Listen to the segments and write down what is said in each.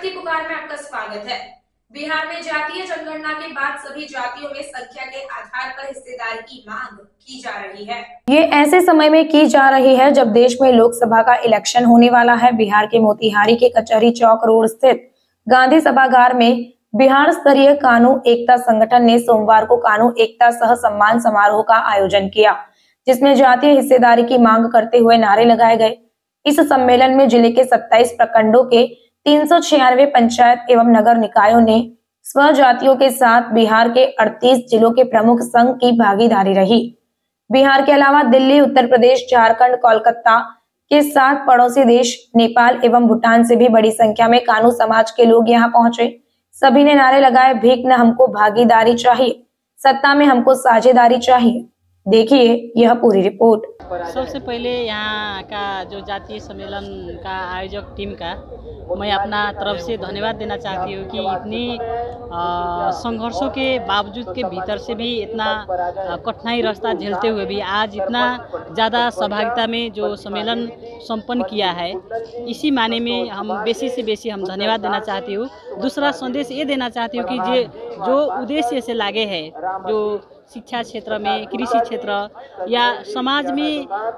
शक्ति पुकार में आपका स्वागत है। बिहार में जातीय जनगणना के बाद सभी जातियों में संख्या के आधार पर हिस्सेदारी की मांग की जा रही है। ये ऐसे समय में की जा रही है जब देश में लोकसभा का इलेक्शन होने वाला है। बिहार के मोतिहारी के कचहरी चौक रोड स्थित गांधी सभागार में बिहार स्तरीय कानून एकता संगठन ने सोमवार को कानून एकता सह सम्मान समारोह का आयोजन किया, जिसमें जातीय हिस्सेदारी की मांग करते हुए नारे लगाए गए। इस सम्मेलन में जिले के 27 प्रखंडों के 396 पंचायत एवं नगर निकायों ने स्वजातियों के साथ बिहार के 38 जिलों के प्रमुख संघ की भागीदारी रही। बिहार के अलावा दिल्ली, उत्तर प्रदेश, झारखंड, कोलकाता के साथ पड़ोसी देश नेपाल एवं भूटान से भी बड़ी संख्या में कानू समाज के लोग यहाँ पहुंचे। सभी ने नारे लगाए, भीख न हमको भागीदारी चाहिए, सत्ता में हमको साझेदारी चाहिए। देखिए यह पूरी रिपोर्ट। सबसे पहले यहाँ का जो जातीय सम्मेलन का आयोजक टीम का मैं अपना तरफ से धन्यवाद देना चाहती हूँ कि इतनी संघर्षों के बावजूद के भीतर से भी इतना कठिनाई रास्ता झेलते हुए भी आज इतना ज़्यादा सहभागिता में जो सम्मेलन संपन्न किया है, इसी माने में हम बेसी से बेसी हम धन्यवाद देना चाहती हूँ। दूसरा संदेश ये देना चाहती हूँ कि जो उद्देश्य से लागे है, जो शिक्षा क्षेत्र में, कृषि क्षेत्र या समाज में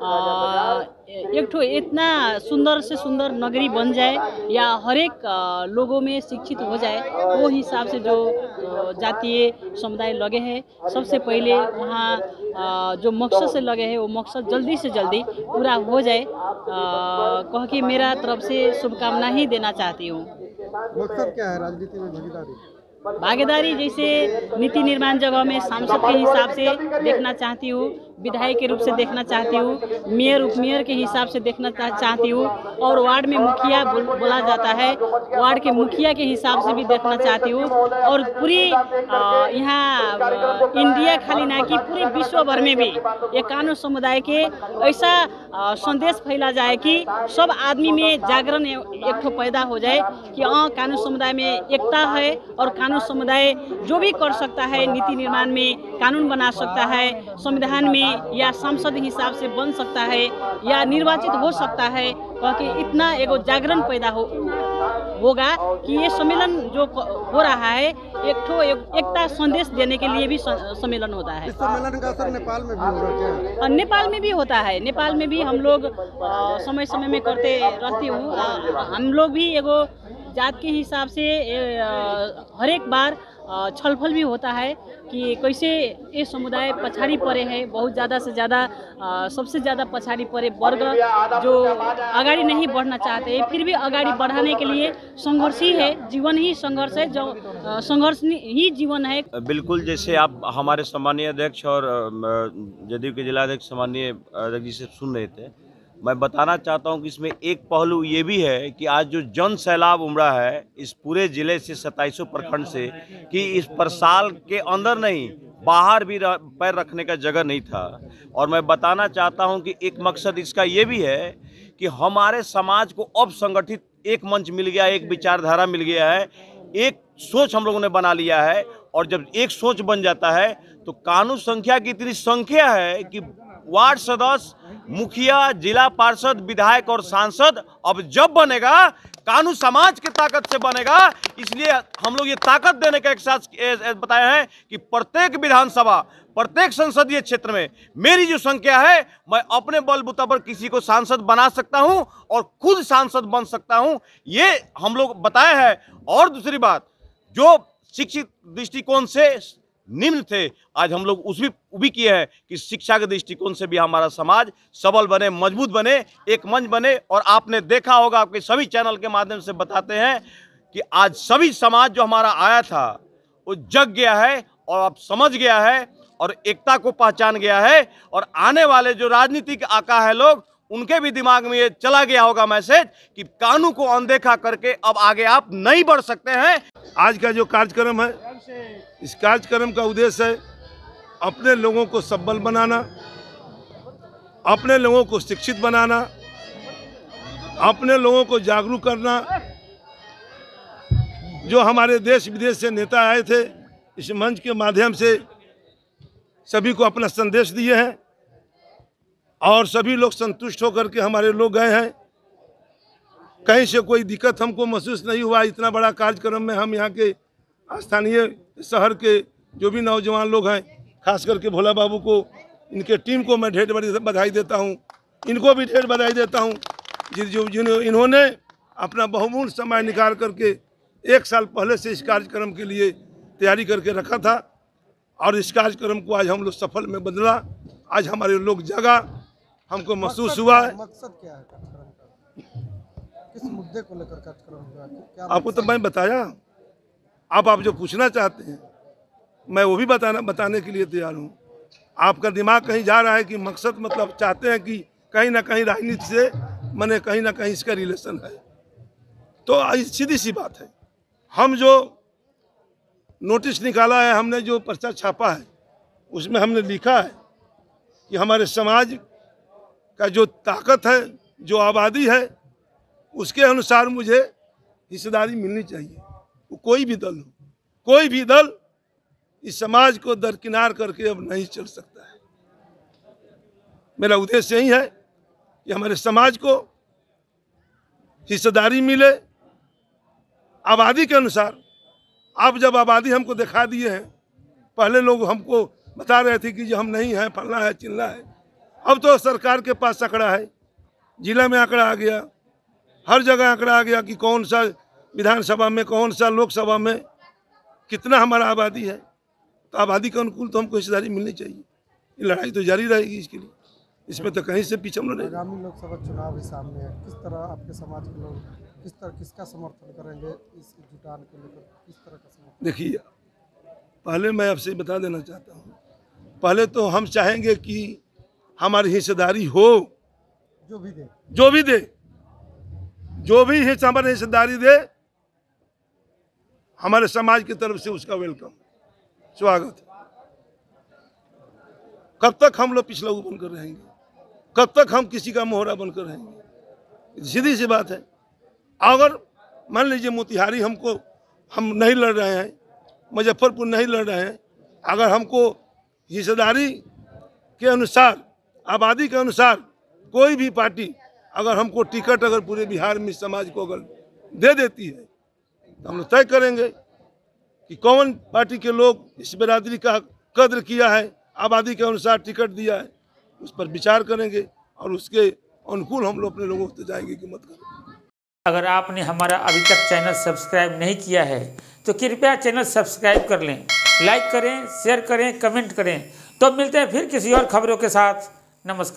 एक ठो इतना सुंदर से सुंदर नगरी बन जाए या हर एक लोगों में शिक्षित हो जाए, वो हिसाब से जो जातीय समुदाय लगे हैं, सबसे पहले वहाँ जो मकसद से लगे हैं वो मकसद जल्दी से जल्दी पूरा हो जाए कह के मेरा तरफ से शुभकामना ही देना चाहती हूँ। मकसद क्या है राजनीति में भागीदारी? जैसे नीति निर्माण जगह में सांसद के हिसाब से देखना चाहती हूँ, विधायक के रूप से देखना चाहती हूँ, मेयर उपमेयर के हिसाब से देखना चाहती हूँ, और वार्ड में मुखिया बोला जाता है, वार्ड के मुखिया के हिसाब से भी देखना चाहती हूँ। और पूरी यहाँ इंडिया खाली ना कि पूरे विश्व भर में भी ये कानू समुदाय के ऐसा संदेश फैला जाए कि सब आदमी में जागरण एक ठो पैदा हो जाए कि कानू समुदाय में एकता है और कानू समुदाय जो भी कर सकता है, नीति निर्माण में कानून बना सकता है, संविधान में या सांसद हिसाब से बन सकता है या निर्वाचित हो सकता है, क्योंकि इतना एगो जागरण पैदा होगा कि ये सम्मेलन जो हो रहा है एक ठो एकता संदेश देने के लिए भी सम्मेलन होता है। इस सम्मेलन का असर नेपाल में भी हो रहा है? नेपाल में भी होता है, नेपाल में भी हम लोग समय समय में करते रहती हूँ। हम लोग भी एगो जात के हिसाब से हर एक बार छलफल भी होता है कि कैसे ये समुदाय पछाड़ी पड़े है, बहुत ज़्यादा से ज़्यादा सबसे ज़्यादा पछाड़ी पड़े वर्ग जो आगाड़ी नहीं बढ़ना चाहते, फिर भी आगाड़ी बढ़ाने के लिए संघर्ष ही है, जीवन ही संघर्ष है, जो संघर्ष ही जीवन है। बिल्कुल, जैसे आप हमारे सम्मानीय अध्यक्ष और जदयू के जिलाध्यक्ष सम्मानीय अध्यक्ष जी से सुन रहे थे, मैं बताना चाहता हूं कि इसमें एक पहलू ये भी है कि आज जो जन सैलाब उमड़ा है इस पूरे जिले से 27 प्रखंड से, कि इस पर साल के अंदर नहीं बाहर भी पैर रखने का जगह नहीं था। और मैं बताना चाहता हूं कि एक मकसद इसका ये भी है कि हमारे समाज को अब संगठित एक मंच मिल गया, एक विचारधारा मिल गया है, एक सोच हम लोगों ने बना लिया है। और जब एक सोच बन जाता है तो कानून संख्या की इतनी संख्या है कि वार्ड सदस्य, मुखिया, जिला पार्षद, विधायक और सांसद अब जब बनेगा कानून समाज की ताकत से बनेगा। इसलिए हम लोग ये ताकत देने का एक साथ बताया है कि प्रत्येक विधानसभा, प्रत्येक संसदीय क्षेत्र में मेरी जो संख्या है, मैं अपने बलबूता पर किसी को सांसद बना सकता हूं और खुद सांसद बन सकता हूं, ये हम लोग बताया है। और दूसरी बात, जो शिक्षित दृष्टिकोण से निम्न थे, आज हम लोग उस भी किए हैं कि शिक्षा के दृष्टिकोण से भी हमारा समाज सबल बने, मजबूत बने, एक मंच बने। और आपने देखा होगा, आपके सभी चैनल के माध्यम से बताते हैं कि आज सभी समाज जो हमारा आया था वो जग गया है और अब समझ गया है और एकता को पहचान गया है। और आने वाले जो राजनीतिक आका है लोग, उनके भी दिमाग में ये चला गया होगा मैसेज कि कानून को अनदेखा करके अब आगे आप नहीं बढ़ सकते हैं। आज का जो कार्यक्रम है, इस कार्यक्रम का उद्देश्य है अपने लोगों को सबल बनाना, अपने लोगों को शिक्षित बनाना, अपने लोगों को जागरूक करना। जो हमारे देश विदेश से नेता आए थे, इस मंच के माध्यम से सभी को अपना संदेश दिए हैं और सभी लोग संतुष्ट होकर के हमारे लोग गए हैं। कहीं से कोई दिक्कत हमको महसूस नहीं हुआ। इतना बड़ा कार्यक्रम में हम यहाँ के स्थानीय शहर के जो भी नौजवान लोग हैं, खास करके भोला बाबू को, इनके टीम को मैं ढेर बड़ी बधाई देता हूँ। इनको भी ढेर बधाई देता हूँ इन्होंने अपना बहुमूल्य समय निकाल करके 1 साल पहले से इस कार्यक्रम के लिए तैयारी करके रखा था और इस कार्यक्रम को आज हम लोग सफल में बदला। आज हमारे लोग जगा, हमको महसूस हुआ है। मकसद क्या है कार्यक्रम का? किस मुद्दे को लेकर कार्यक्रम हुआ? क्या आपको तो मैं बताया, अब आप जो पूछना चाहते हैं मैं वो भी बताने के लिए तैयार हूँ। आपका दिमाग कहीं जा रहा है कि मकसद मतलब चाहते हैं कि कहीं ना कहीं राजनीति से मैंने कहीं ना कहीं इसका रिलेशन है। तो सीधी सी बात है, हम जो नोटिस निकाला है, हमने जो पर्चा छापा है, उसमें हमने लिखा है कि हमारे समाज का जो ताकत है, जो आबादी है, उसके अनुसार मुझे हिस्सेदारी मिलनी चाहिए। वो कोई भी दल हो, कोई भी दल इस समाज को दरकिनार करके अब नहीं चल सकता है। मेरा उद्देश्य यही है कि हमारे समाज को हिस्सेदारी मिले आबादी के अनुसार। आप जब आबादी हमको दिखा दिए हैं, पहले लोग हमको बता रहे थे कि जो हम नहीं हैं, फलना है, चिल्ला है। अब तो सरकार के पास आंकड़ा है, जिला में आंकड़ा आ गया, हर जगह आंकड़ा आ गया कि कौन सा विधानसभा में, कौन सा लोकसभा में कितना हमारा आबादी है। तो आबादी के अनुकूल तो हमको हिस्सेदारी मिलनी चाहिए। ये लड़ाई तो जारी रहेगी इसके लिए, इसमें तो कहीं से पीछे हम लोग नहीं। आगामी लोकसभा चुनाव भी सामने है, किस तरह आपके समाज के लोग किसका समर्थन करेंगे? इस जुटान को लेकर किस तरह का समर्थन? देखिए, पहले मैं आपसे बता देना चाहता हूँ, पहले तो हम चाहेंगे कि हमारी हिस्सेदारी हो, जो भी दे, जो भी हमारी हिस्सेदारी दे, हमारे समाज की तरफ से उसका वेलकम, स्वागत है। कब तक हम लोग पिछला बनकर रहेंगे? कब तक हम किसी का मोहरा बनकर रहेंगे? सीधी सी बात है। अगर मान लीजिए मोतिहारी हम नहीं लड़ रहे हैं, मुजफ्फरपुर नहीं लड़ रहे हैं, अगर हमको हिस्सेदारी के अनुसार, आबादी के अनुसार कोई भी पार्टी अगर हमको टिकट अगर पूरे बिहार में समाज को अगर दे देती है, तो हम लोग तय करेंगे कि कौन पार्टी के लोग इस बिरादरी का कद्र किया है, आबादी के अनुसार टिकट दिया है, उस पर विचार करेंगे और उसके अनुकूल हम लोग अपने लोगों को जाएंगे कि मत करें। अगर आपने हमारा अभी तक चैनल सब्सक्राइब नहीं किया है तो कृपया चैनल सब्सक्राइब कर लें, लाइक करें, शेयर करें, कमेंट करें। तो मिलते हैं फिर किसी और खबरों के साथ। नमस्कार।